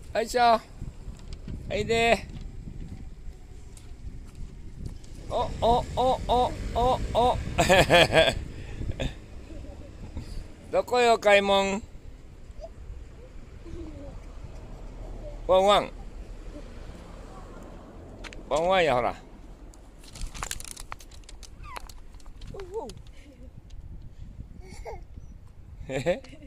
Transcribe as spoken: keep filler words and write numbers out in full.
よいしょ。はいで。おおおおおおどこよ買いもん。ワンワンワンワンやほら。へへ